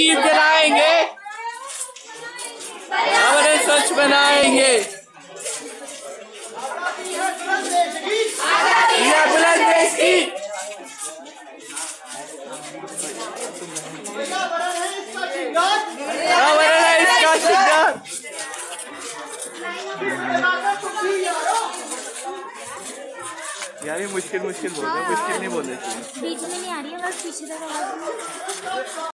दीप जलाएंगे, हमारे स्वच्छ बनाएंगे। ये बुलंद देश की इसका शिकार। यार ये मुश्किल बोल रहे, मुश्किल नहीं बोल रहे। बीच में नहीं आ रही है, बस पीछे तक आवाज।